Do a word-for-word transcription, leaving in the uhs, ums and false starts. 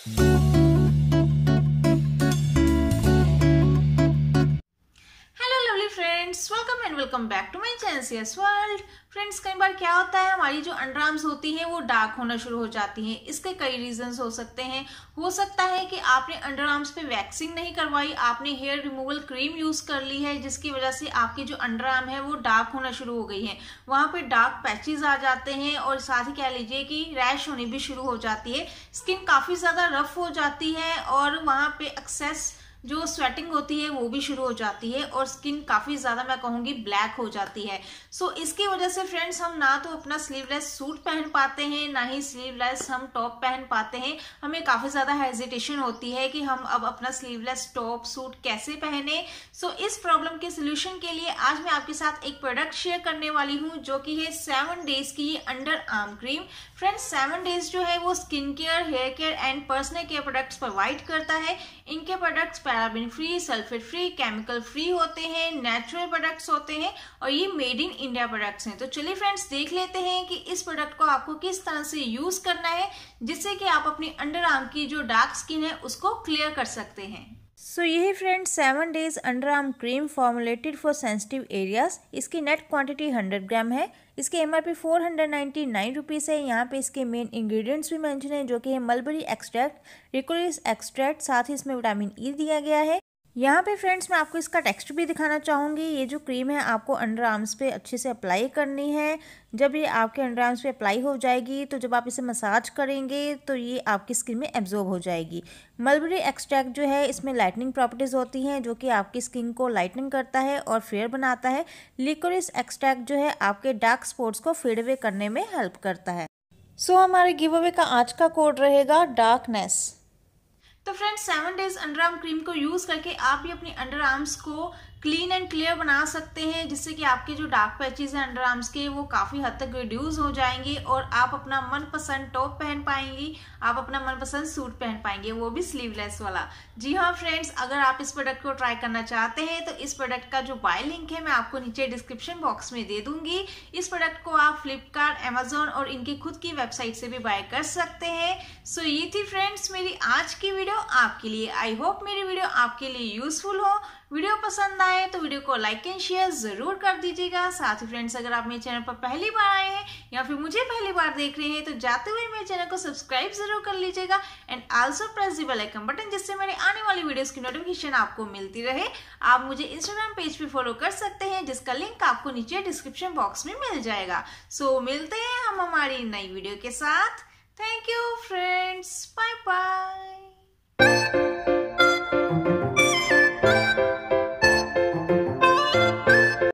Welcome and welcome back to my channel CS world. Friends, कई बार क्या होता है, हमारी जो अंडर आर्म्स होती हैं वो डार्क होना शुरू हो जाती हैं। इसके कई रीजंस हो सकते हैं। हो सकता है कि आपने अंडर आर्म्स पे वैक्सिंग नहीं करवाई, आपने हेयर रिमूवल क्रीम यूज कर ली है, जिसकी वजह से आपकी जो अंडर आर्म है वो डार्क होना शुरू हो गई है। वहां पे डार्क पैचेस आ जाते हैं और साथ ही कह लीजिए कि रैश होनी भी शुरू हो जाती है। स्किन काफी ज्यादा रफ हो जाती है और वहां पे एक्सेस जो स्वेटिंग होती है वो भी शुरू हो जाती है और स्किन काफी ज्यादा, मैं कहूंगी, ब्लैक हो जाती है। सो so, इसकी वजह से फ्रेंड्स हम ना तो अपना स्लीवलेस सूट पहन पाते हैं, ना ही स्लीवलेस हम टॉप पहन पाते हैं। हमें काफी ज्यादा हेजिटेशन होती है कि हम अब अपना स्लीवलेस टॉप सूट कैसे पहने। सो so, इस प्रॉब्लम के सोल्यूशन के लिए आज मैं आपके साथ एक प्रोडक्ट शेयर करने वाली हूँ, जो कि है सेवन डेज की under arm cream. Friends, seven days जो है वो skin care, hair care and personal care products provide करता है। इनके products paraben free, sulphate free, chemical free होते हैं, नेचुरल प्रोडक्ट्स होते हैं और ये मेड इन इंडिया प्रोडक्ट्स हैं। तो चलिए फ्रेंड्स, देख लेते हैं कि इस प्रोडक्ट को आपको किस तरह से यूज करना है, जिससे कि आप अपनी अंडर आर्म की जो डार्क स्किन है उसको क्लियर कर सकते हैं। सो so, यही friends seven days under arm cream formulated for sensitive areas. इसकी नेट क्वांटिटी हंड्रेड ग्राम है। इसके M R P four hundred ninety nine rupees है। यहाँ पे इसके मेन इंग्रेडिएंट्स भी मेंशन है, जो कि है मलबरी एक्सट्रैक्ट, रिकोलिस एक्सट्रैक्ट, साथ ही इसमें विटामिन ई दिया गया है। यहाँ पे फ्रेंड्स मैं आपको इसका टेक्स्ट भी दिखाना चाहूँगी। ये जो क्रीम है आपको अंडर आर्म्स पे अच्छे से अप्लाई करनी है। जब ये आपके अंडर आर्म्स पे अप्लाई हो जाएगी तो जब आप इसे मसाज करेंगे तो ये आपकी स्किन में एब्जॉर्ब हो जाएगी। मलबरी एक्सट्रैक्ट जो है इसमें लाइटनिंग प्रॉपर्टीज़ होती हैं, जो कि आपकी स्किन को लाइटनिंग करता है और फेयर बनाता है। लिकोरिस एक्सट्रैक्ट जो है आपके डार्क स्पॉट्स को फेड अवे करने में हेल्प करता है। सो so, हमारे गिव अवे का आज का कोड रहेगा डार्कनेस। तो friends, seven days under arm cream को यूज करके आप भी अपनी अंडर आर्म्स को क्लीन एंड क्लियर बना सकते हैं, जिससे कि आपके जो डार्क पैचेस हैं अंडर आर्म्स के वो काफी हद तक रिड्यूस हो जाएंगे और आप अपना मनपसंद टॉप पहन पाएंगी, आप अपना मनपसंद सूट पहन पाएंगे, वो भी स्लीवलेस वाला। जी हाँ फ्रेंड्स, अगर आप इस प्रोडक्ट को ट्राई करना चाहते हैं तो इस प्रोडक्ट का जो बाय लिंक है मैं आपको नीचे डिस्क्रिप्शन बॉक्स में दे दूंगी। इस प्रोडक्ट को आप फ्लिपकार्ट, अमेजोन और इनकी खुद की वेबसाइट से भी बाय कर सकते हैं। सो ये थी फ्रेंड्स मेरी आज की वीडियो आपके लिए। आई होप मेरी वीडियो आपके लिए यूजफुल हो। वीडियो पसंद आए तो वीडियो को लाइक एंड शेयर जरूर कर दीजिएगा। साथ ही फ्रेंड्स, अगर आप मेरे चैनल पर पहली बार आए हैं या फिर मुझे पहली बार देख रहे हैं तो जाते हुए मेरे चैनल को सब्सक्राइब जरूर कर लीजिएगा and also press the bell icon button, जिससे मेरे आने वाली वीडियोस की नोटिफिकेशन आपको मिलती रहे। आप मुझे इंस्टाग्राम पेज पे फॉलो कर सकते हैं, जिसका लिंक आपको नीचे डिस्क्रिप्शन बॉक्स में मिल जाएगा। सो मिलते हैं हम हमारी नई वीडियो के साथ। Thank you friends.